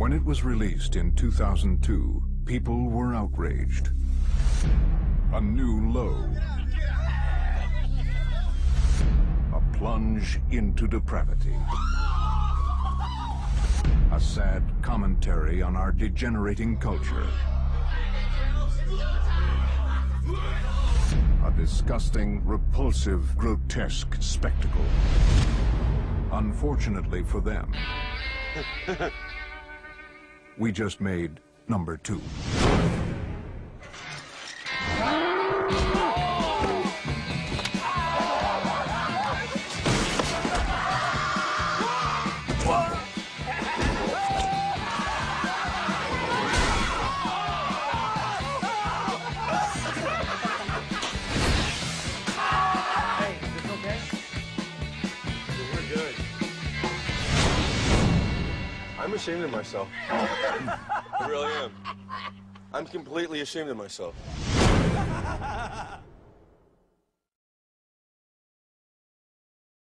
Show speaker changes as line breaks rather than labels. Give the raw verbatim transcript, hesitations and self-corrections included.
When it was released in two thousand two, people were outraged. A new low. A plunge into depravity. A sad commentary on our degenerating culture. A disgusting, repulsive, grotesque spectacle. Unfortunately for them, we just made number two.
I'm ashamed of myself. I really am. I'm completely ashamed of myself.